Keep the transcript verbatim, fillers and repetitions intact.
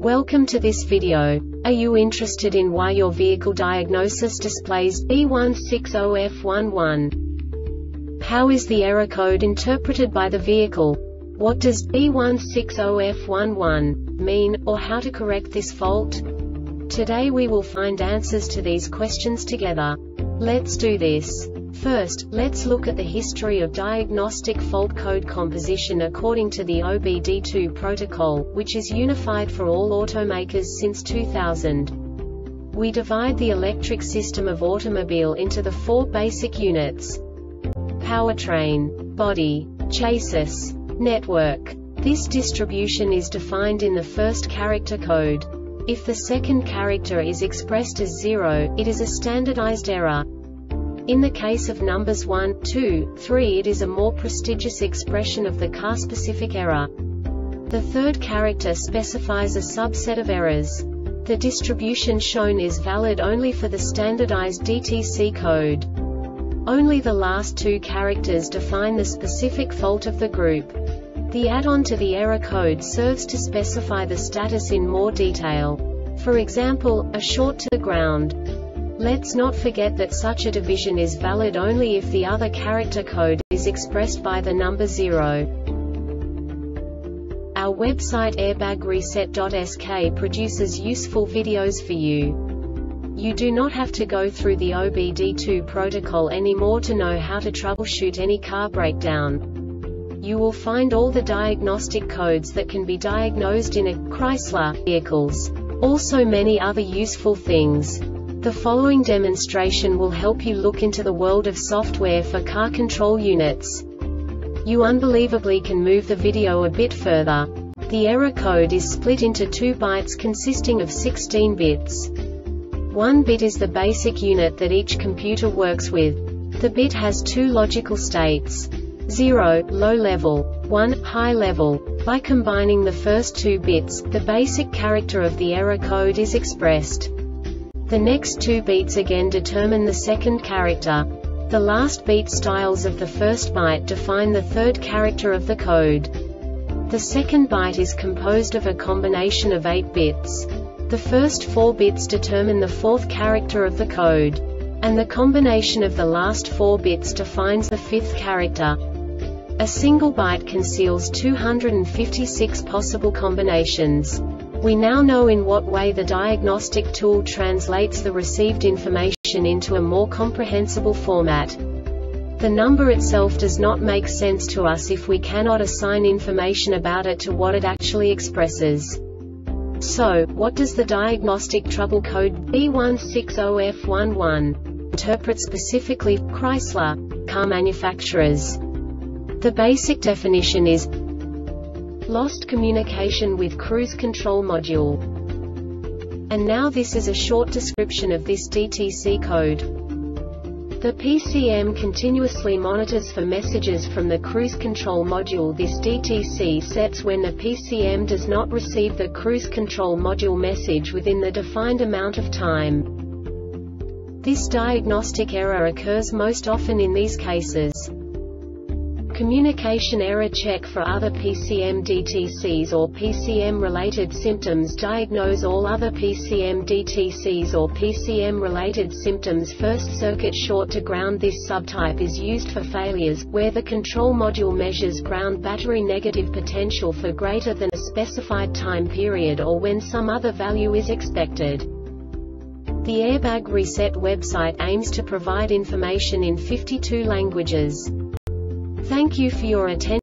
Welcome to this video. Are you interested in why your vehicle diagnosis displays B one six zero F one one? How is the error code interpreted by the vehicle? What does B one six zero F one one mean, or how to correct this fault? Today we will find answers to these questions together. Let's do this. First, let's look at the history of diagnostic fault code composition according to the O B D two protocol, which is unified for all automakers since two thousand. We divide the electric system of automobile into the four basic units: powertrain, body, chassis, network. This distribution is defined in the first character code. If the second character is expressed as zero, it is a standardized error. In the case of numbers one, two, three, it is a more prestigious expression of the car-specific error. The third character specifies a subset of errors. The distribution shown is valid only for the standardized D T C code. Only the last two characters define the specific fault of the group. The add-on to the error code serves to specify the status in more detail. For example, a short to the ground. Let's not forget that such a division is valid only if the other character code is expressed by the number zero. Our website airbag reset dot S K produces useful videos for you. You do not have to go through the O B D two protocol anymore to know how to troubleshoot any car breakdown. You will find all the diagnostic codes that can be diagnosed in a Chrysler vehicles. Also many other useful things. The following demonstration will help you look into the world of software for car control units. You unbelievably can move the video a bit further. The error code is split into two bytes consisting of sixteen bits. One bit is the basic unit that each computer works with. The bit has two logical states: zero, low level, one, high level. By combining the first two bits, the basic character of the error code is expressed. The next two beats again determine the second character. The last beat styles of the first byte define the third character of the code. The second byte is composed of a combination of eight bits. The first four bits determine the fourth character of the code. And the combination of the last four bits defines the fifth character. A single byte conceals two hundred fifty-six possible combinations. We now know in what way the diagnostic tool translates the received information into a more comprehensible format. The number itself does not make sense to us if we cannot assign information about it to what it actually expresses. So, what does the diagnostic trouble code B one six zero F one one interpret specifically for Chrysler car manufacturers? The basic definition is lost communication with cruise control module. And now this is a short description of this D T C code. The P C M continuously monitors for messages from the cruise control module. This D T C sets when the P C M does not receive the cruise control module message within the defined amount of time. This diagnostic error occurs most often in these cases: communication error, check for other P C M D T Cs or P C M-related symptoms, diagnose all other P C M D T Cs or P C M-related symptoms. First circuit short to ground. This subtype is used for failures, where the control module measures ground battery negative potential for greater than a specified time period or when some other value is expected. The Airbag Reset website aims to provide information in fifty-two languages. Thank you for your attention.